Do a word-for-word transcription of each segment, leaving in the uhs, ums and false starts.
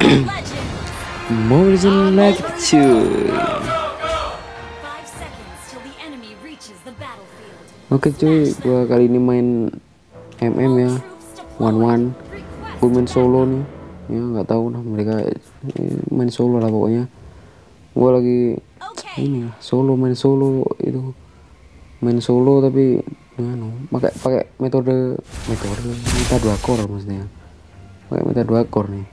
Mobile Legends lagi cuy. Oke cuy, gua kali ini main M M ya, one one. Gua main solo nih, ya nggak tahu lah mereka main solo lah pokoknya. Gua lagi ini lah, solo main solo itu, main solo tapi anu pakai pakai metode metode meta dua core maksudnya, pakai meta dua core nih.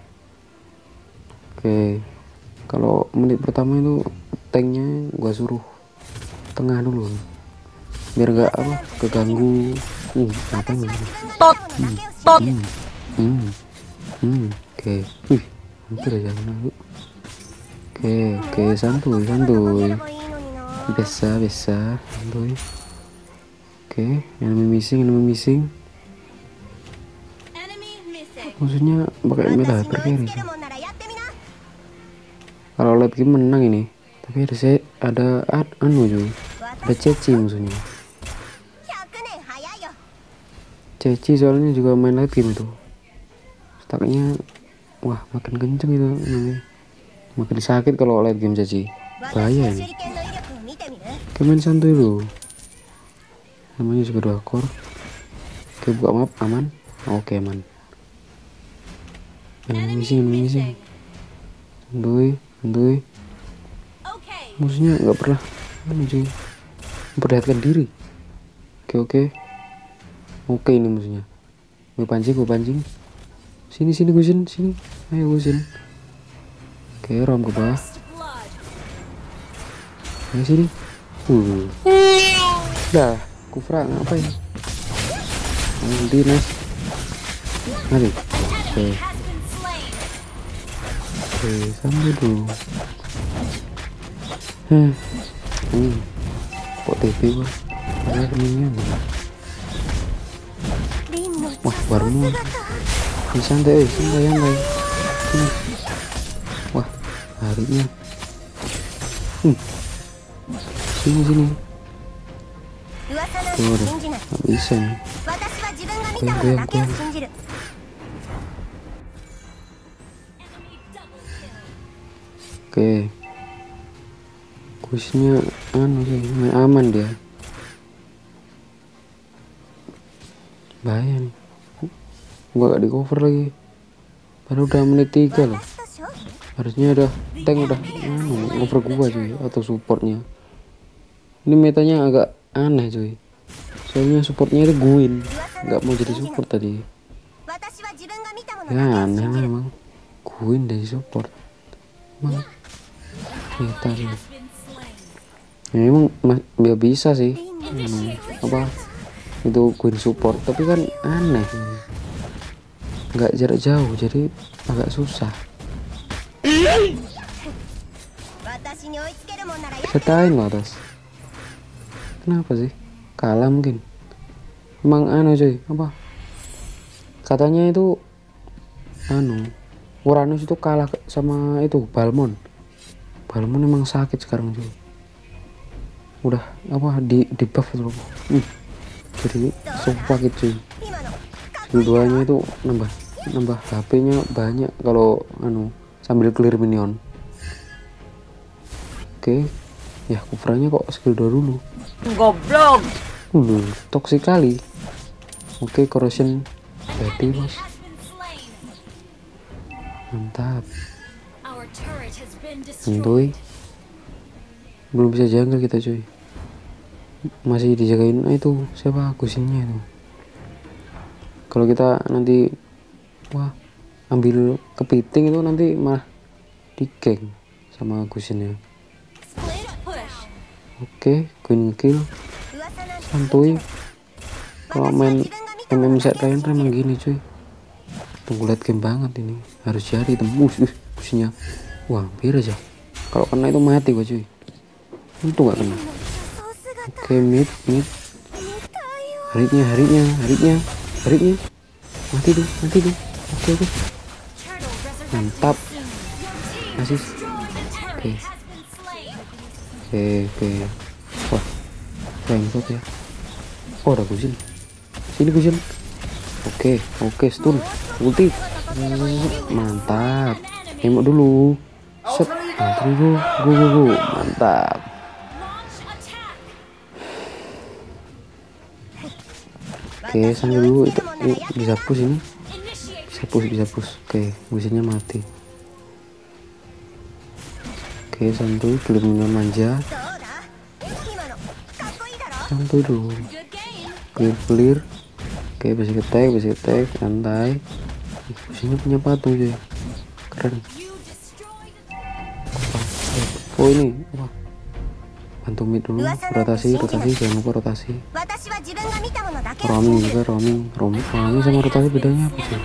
Oke, kalau menit pertama itu tanknya gua suruh tengah dulu biar gak apa keganggu. Hmm, apa ini? Tot, Hmm, tot. hmm, hmm, hmm. Oke, wih, hampir aja kena. Oke, oke, santuy, santuy, biasa, biasa, santuy. Oke, enemy missing, enemy missing. Maksudnya pakai meta hyper carry sih. Kalau late game menang ini, tapi ada saya ada ad, anu cuy, ada Ceci musuhnya. Ceci soalnya juga main late game itu. Staknya wah makin kenceng itu, makin sakit kalau late game Ceci. Bahaya ini. Kemen santuy dulu. Namanya juga dua core. Oke, buka map aman. Oke, aman. Enemy missing, enemy missing. Santuy, santuy. Musuhnya nggak pernah anu cuy, memperlihatkan diri. Oke, oke. Oke, ini musuhnya. Gue pancing, gue pancing. Sini, sini, Gusin, sini. Ayo, Gusin. Oke, rom ke bawah. Ayo, sini. Uh. Dah, Kufra ngapain? Nanti, Nas. Mari. Oke. Oke, sambil dulu. Hmm. Hmm. Kok T V gua? Ada keminyan. Wah, warmu. Ini santai, santai yang lain. Hmm. Wah, harinya. Hmm. Sini, sini. Tuh, udah. Nggak bisa nih. Goyang, goyang, goyang. Oke. Kusnya anu sih, main aman dia. Bahaya nih. Gua gak di cover lagi. Baru udah menit tiga loh. Harusnya udah tank udah anu cover gua cuy, atau supportnya. Ini metanya agak aneh cuy. Soalnya supportnya itu Gwyn, nggak mau jadi support tadi. Ya aneh lah emang. Gwyn dari support. Emang meta sih. Ya emang nggak bisa sih. Hmm, apa itu Gwyn support, tapi kan aneh. Nggak jarak jauh, jadi agak susah. Setain loh atas. Kenapa sih? Kalah mungkin. Emang anu cuy, apa? Katanya itu anu Uranus itu kalah sama itu Balmon. Balmon emang sakit sekarang cuy. Udah apa di di buff tuh. Hmm. Jadi sakit cuy. Skill duanya itu nambah nambah H P-nya banyak kalau anu sambil clear minion. Oke. Ya, Kufranya kok skill dua dulu. Goblok. Uh, toksik kali. Oke, corrosion body bos. Mantap. Santuy. Belum bisa jungle kita cuy. Masih dijagain. Nah, itu siapa Gusinnya itu. Kalau kita nanti wah ambil kepiting itu nanti malah di-gank sama Gusinnya. Oke, Queen kill. Santuy. Kalau main M M set lain emang gini cuy. Tunggu liat game banget ini. Harus jadi tembus uh, busnya. Wah, hampir aja. Kalau kena itu mati gua cuy. Untung gak kena. Oke, mid, mid. Haritnya, haritnya, haritnya, haritnya. Mati tuh, mati tuh. Oke, oke. Mantap. Asis. Oke. Oke, oke. Wah, bangkot ya. Oh, ada Gusin. Sini Gusin. Oke, oke, stun. Ulti. Mantap. Emot dulu. Set. Nah, go, go, go, go. Mantap. Oke, sambil dulu itu, itu bisa push ini. Bisa push, bisa push. Oke, musuhnya mati. Oke, santuy, belum manja. Santuy dulu. Clear, clear. Oke, basic attack, basic attack, santai. Musuhnya punya patung cuy. Keren. Oh ini, apa? Bantu mid dulu, rotasi, rotasi, jangan lupa rotasi. Roaming juga, roaming, roaming, roaming sama rotasi bedanya apa sih?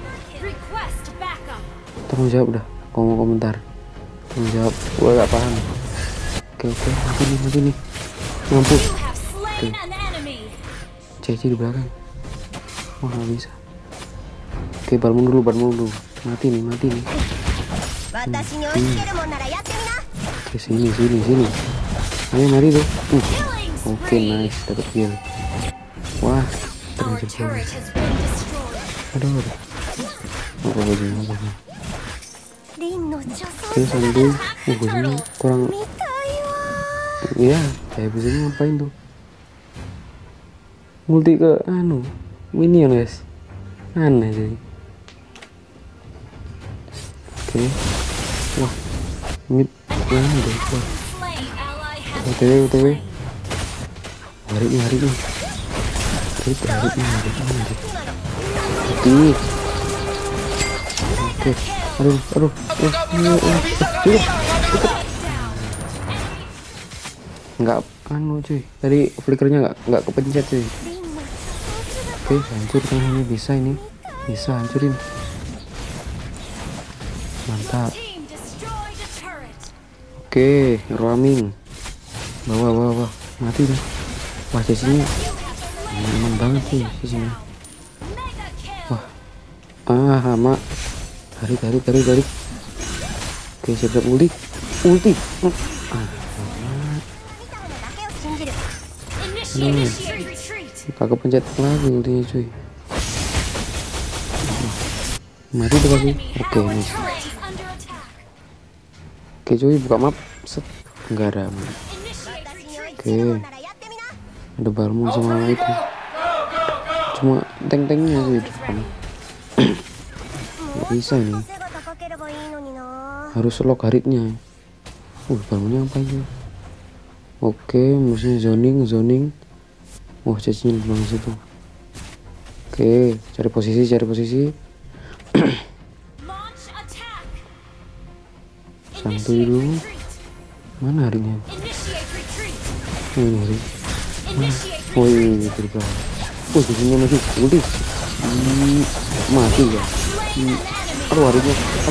Tolong jawab dah, komen komentar. Tolong jawab, gue gak paham. Oke oke, mati nih, mati nih, mampus. Oke, Ceci di belakang. Wah nggak bisa. Oke, balmon dulu, balmon dulu. Mati nih, mati nih. Hmm. Hmm. Oke, sini, sini, sini. Ayo mari tuh. Uh. Oke, nice, dapat kill. Wah, terjebak. Aduh, aduh. Apa bajunya, apa bajunya? Oke, santuy. Uh, bajunya kurang. Iya, kayak bajunya ngapain tuh? Multi ke anu, minion guys. Aneh sih. Oke. Wah, mid mana deh? Wah. O T W, O T W. Hari ini, hari ini. Hari ini, hari ini, hari ini. Oke. Oke. Aduh, aduh. Eh, eh, eh. Enggak anu cuy. Tadi flickernya enggak enggak kepencet cuy. Oke, hancur kan ini, bisa ini. Bisa hancurin. Mantap. Oke, roaming. Bawa, bawa, bawa. Mati dah. Wah, sisinya aman banget sih sisinya. Wah. Ah, hama. Tarik, tarik, tarik, tarik. Oke, siap-siap ulti. Ulti. Ah. Aduh. Kagak pencet lagi ultinya cuy. Mati tuh pasti. Oke, nice. Oke cuy, buka map. Set. Enggak ada. Oke, ada balmon sama itu. Cuma tank-tanknya sih di depan. Nggak bisa ini. Harus lock haritnya. Uh, balmonnya apa itu? Oke, musuhnya zoning, zoning. Wah, cecinya di belakang situ. Oke, cari posisi, cari posisi. Santuy dulu. Mana harinya? Oh, ini hari. Mana? Oh ini terbang. Oh, sisinya masih ulti. Hmm, mati ya. Hmm. Aduh, harinya.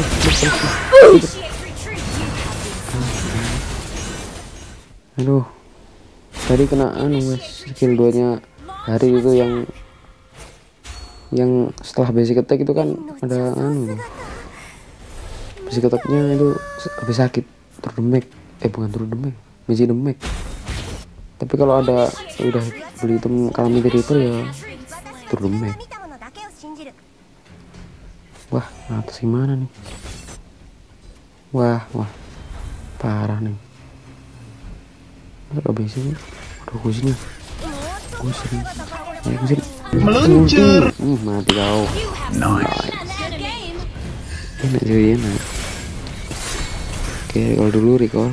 Aduh. Tadi kena anu guys, skill dua nya hari itu yang yang setelah basic attack itu kan ada anu. Basic attacknya itu habis sakit terdemek. Eh bukan terdemek, magic demek. Tapi kalau ada udah beli item calamity reaper ya terdemek. Wah, atas gimana nih? Wah, wah. Parah nih. Enggak bisa nih. Aduh, gue sini. Gue sini. Ayo gue sini. Meluncur. Hmm, mati kau. Nice. Enak jadi enak. Oke, recall dulu, recall.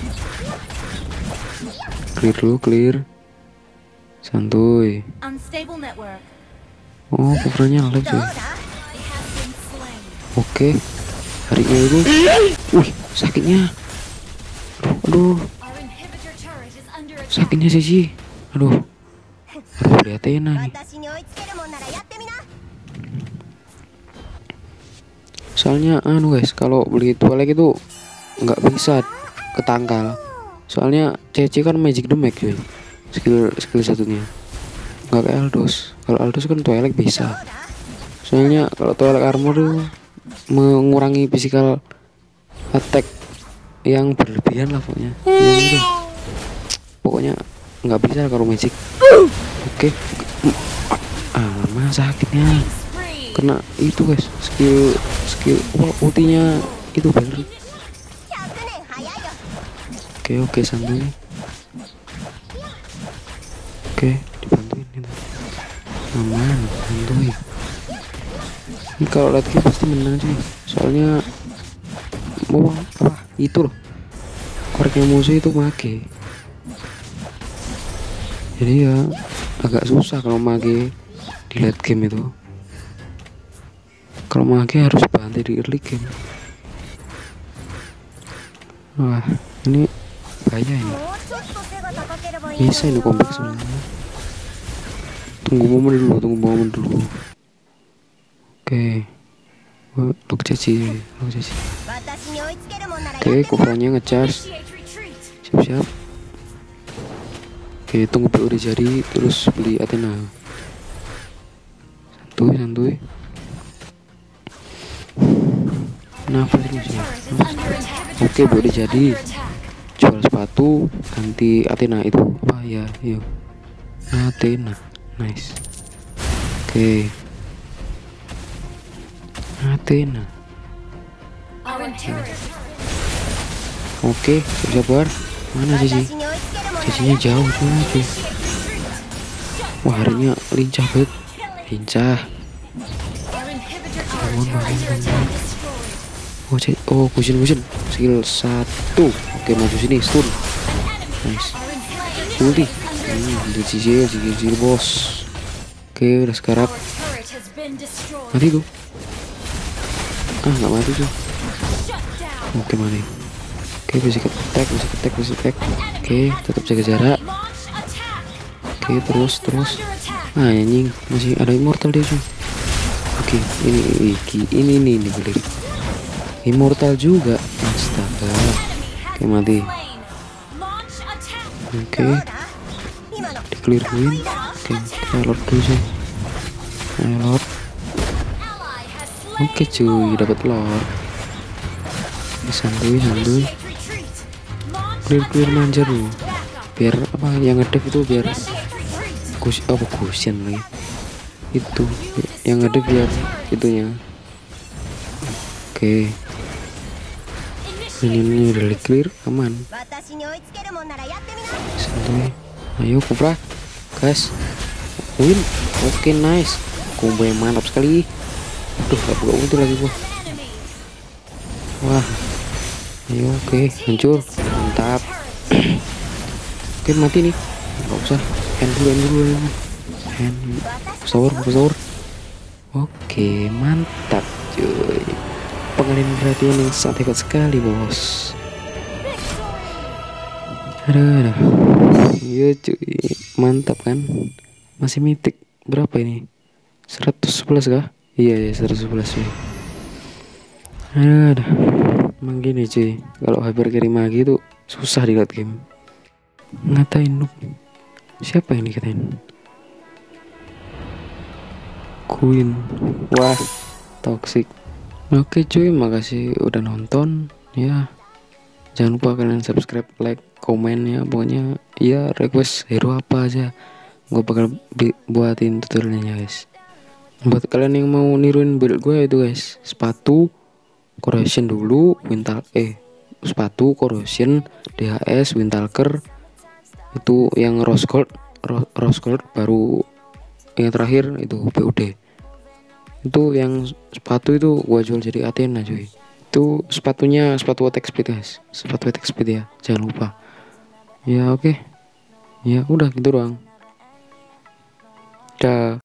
Clear dulu, clear. Santuy. Oh, covernya lag sih. Oke. Harinya itu. Wih, sakitnya. Aduh, aduh. Sakitnya sih. Aduh. Aduh, beli Athena nih. Soalnya anu guys, kalau beli Twilight itu nggak bisa ketangkal. Soalnya C C kan magic damage cuy. Skill skill satunya. Nggak kayak Aldos. Kalau Aldos kan Twilight bisa. Soalnya kalau Twilight armor tuh mengurangi physical attack yang berlebihan lah pokoknya. Yang itu. Pokoknya nggak bisa kalau magic. Oke. Ah, mana sakitnya? Kena itu guys, skill skill wah ultinya itu balik. Oke oke santuy. Oke dibantuin itu. Aman santuy. Ini kalau late game pasti menang sih. Soalnya mau apa itu loh. Korek musuh itu mage. Jadi ya agak susah kalau mage di late game itu. Kalau mage harus bantai di early game. Wah ini bahaya ini. Bisa ini comeback sebenarnya. Tunggu momen dulu, tunggu momen dulu. Oke. Luk caci, luk caci. Oke, kupranya ngecharge. Siap-siap. Oke, tunggu B O D jadi, terus beli Athena. Santuy, santuy. Nafas ini sih. Oke, B O D jadi. Jual sepatu, ganti Athena itu apa ya? Yuk. Athena, nice. Oke. Athena. Oke, sabar. Mana sih? Sisinya jauh tuh. Oke. Wah, harinya lincah banget. Lincah. Bangun, bangun, bangun. Oh, cek. Oh, kusin kusin. Skill satu. Oke, maju sini, stun. Nice. Ulti. Hmm, di sisi, sisi bos. Oke, udah sekarang. Mati tuh. Ah, nggak mati tuh. Oke, mati. Oke, bisa ketek, bisa ketek, bisa ketek. Oke, tetap jaga jarak. Oke, terus, terus. Ah, anjing, masih ada immortal dia cuy. Oke, ini, ini, ini, ini, ini, boleh. Immortal juga, astaga. Oke, mati. Oke, di clear win. Oke, kita lord dulu sih. Ayo lord. Oke cuy, dapat lord. Santuy, santuy. Clear clear manja dulu. Biar apa yang ngedep itu biar kus oh kusian lagi. Itu yang ngedep biar itunya. Oke. Ini ini udah clear, aman. Santuy. Ayo Kupra. Guys. Win. Oke, nice. Combo yang mantap sekali. Aduh, gak buka ulti lagi gua. Wah. Ayo, oke, hancur. Mantap. Oke, mati nih. Gak usah. End dulu, end dulu. End. Sahur, sahur. Oke, mantap cuy. Pengalihan perhatian yang sangat hebat sekali, bos. Aduh, aduh. Iya cuy, mantap kan. Masih mitik. Berapa ini? seratus sebelas kah? Iya ya, seratus sebelas cuy. Aduh, aduh. Emang gini cuy, kalau hyper carry magi itu susah di late game. Ngatain noob. Siapa yang dikatain? Queen. Wah, toxic. Oke cuy, makasih udah nonton ya. Jangan lupa kalian subscribe, like, komen ya. Pokoknya ya request hero apa aja, gue bakal buatin tutorialnya guys. Buat kalian yang mau niruin build gue itu guys, sepatu corrosion dulu, wintal eh sepatu corrosion, D H S, windtalker, itu yang rose gold, ro rose gold, baru yang terakhir itu B O D. Itu yang sepatu itu gua jual jadi Athena cuy. Itu sepatunya sepatu attack speed guys, sepatu attack speed ya, jangan lupa ya. Oke okay. Ya udah gitu doang. Dah.